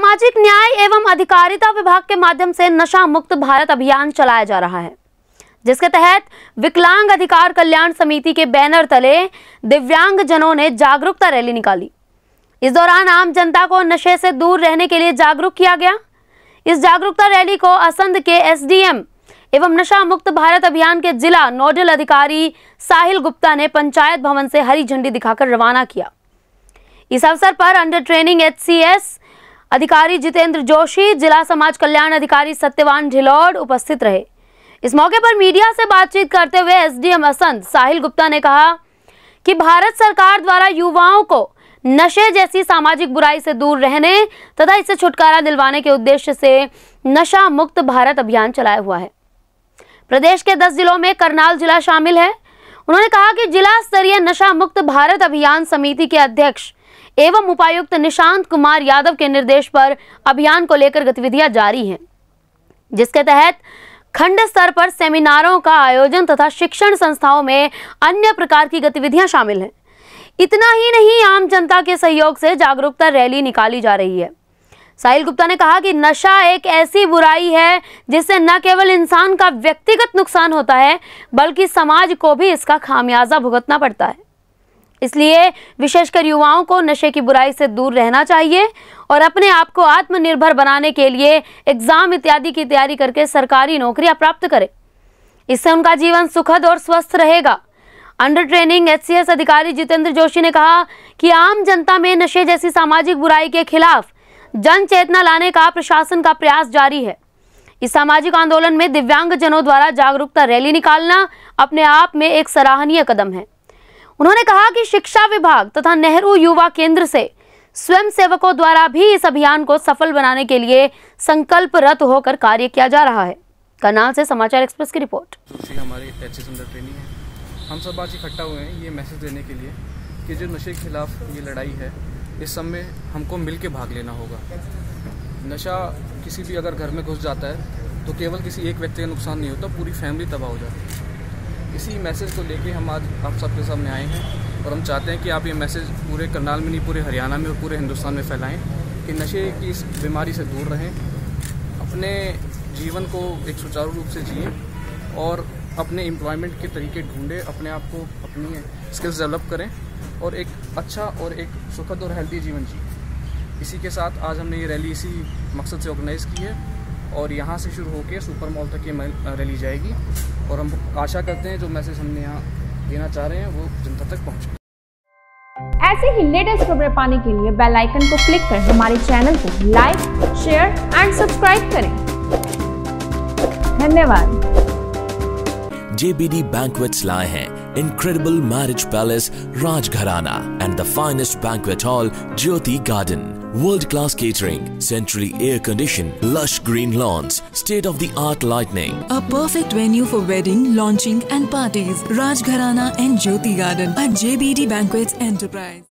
सामाजिक न्याय एवं अधिकारिता विभाग के माध्यम से नशा मुक्त भारत अभियान चलाया जा रहा है, जिसके तहत विकलांग अधिकार कल्याण समिति के बैनर तले दिव्यांग जनों ने जागरूकता रैली निकाली। इस दौरान आम जनता को नशे से दूर रहने के लिए जागरूक किया गया। इस जागरूकता रैली को असंध के एसडीएम एवं नशा मुक्त भारत अभियान के जिला नोडल अधिकारी साहिल गुप्ता ने पंचायत भवन से हरी झंडी दिखाकर रवाना किया। इस अवसर पर अंडर ट्रेनिंग HCS अधिकारी जितेंद्र जोशी, जिला समाज कल्याण अधिकारी सत्यवान ढिलौड़ उपस्थित रहे। इस मौके पर मीडिया से बातचीत करते हुए एसडीएम असंध साहिल गुप्ता ने कहा कि भारत सरकार द्वारा युवाओं को नशे जैसी सामाजिक बुराई से दूर रहने तथा इससे छुटकारा दिलवाने के उद्देश्य से नशा मुक्त भारत अभियान चलाया हुआ है। प्रदेश के 10 जिलों में करनाल जिला शामिल है। उन्होंने कहा कि जिला स्तरीय नशा मुक्त भारत अभियान समिति के अध्यक्ष एवं उपायुक्त निशांत कुमार यादव के निर्देश पर अभियान को लेकर गतिविधियां जारी हैं, जिसके तहत खंड स्तर पर सेमिनारों का आयोजन तथा शिक्षण संस्थाओं में अन्य प्रकार की गतिविधियां शामिल हैं। इतना ही नहीं, आम जनता के सहयोग से जागरूकता रैली निकाली जा रही है। साहिल गुप्ता ने कहा कि नशा एक ऐसी बुराई है जिससे न केवल इंसान का व्यक्तिगत नुकसान होता है, बल्कि समाज को भी इसका खामियाजा भुगतना पड़ता है। इसलिए विशेषकर युवाओं को नशे की बुराई से दूर रहना चाहिए और अपने आप को आत्मनिर्भर बनाने के लिए एग्जाम इत्यादि की तैयारी करके सरकारी नौकरियां प्राप्त करें। इससे उनका जीवन सुखद और स्वस्थ रहेगा। अंडर ट्रेनिंग HCS अधिकारी जितेंद्र जोशी ने कहा कि आम जनता में नशे जैसी सामाजिक बुराई के खिलाफ जन चेतना लाने का प्रशासन का प्रयास जारी है। इस सामाजिक आंदोलन में दिव्यांग जनों द्वारा जागरूकता रैली निकालना अपने आप में एक सराहनीय कदम है। उन्होंने कहा कि शिक्षा विभाग तथा नेहरू युवा केंद्र से स्वयं सेवकों द्वारा भी इस अभियान को सफल बनाने के लिए संकल्परत होकर कार्य किया जा रहा है। करनाल से समाचार एक्सप्रेस की रिपोर्ट। हमारी HCS अंडर ट्रेनिंग है। हम सब आज इकट्ठा हुए हैं ये मैसेज देने के लिए कि जो नशे के खिलाफ ये लड़ाई है, इस सब में हमको मिल के भाग लेना होगा। नशा किसी भी अगर घर में घुस जाता है तो केवल किसी एक व्यक्ति का नुकसान नहीं होता, पूरी फैमिली तबाह हो जाती है। इसी मैसेज को लेके हम आज आप सबके सामने आए हैं और हम चाहते हैं कि आप ये मैसेज पूरे करनाल में नहीं, पूरे हरियाणा में और पूरे हिंदुस्तान में फैलाएं कि नशे की इस बीमारी से दूर रहें, अपने जीवन को एक सुचारू रूप से जिएं और अपने एम्प्लॉयमेंट के तरीके ढूंढें, अपने आप को अपनी स्किल्स डेवलप करें और एक अच्छा और एक सुखद और हेल्दी जीवन जिए। इसी के साथ आज हमने ये रैली इसी मकसद से ऑर्गेनाइज़ की है और यहाँ से शुरू होकर सुपर मॉल तक ये रैली जाएगी और हम आशा करते हैं जो मैसेज हमने यहाँ देना चाह रहे हैं वो जनता तक पहुँचे। ऐसे ही लेटेस्ट खबरें पाने के लिए बेल आइकन को क्लिक कर हमारे चैनल को लाइक, शेयर एंड सब्सक्राइब करें। धन्यवाद। JBD Banquets लाए हैं incredible marriage palace Rajgharana and the finest banquet hall Jyoti Garden. World-class catering, centrally air-conditioned, lush green lawns, state-of-the-art lighting. A perfect venue for wedding, launching and parties. Rajgharana and Jyoti Garden at JBD Banquets Enterprise.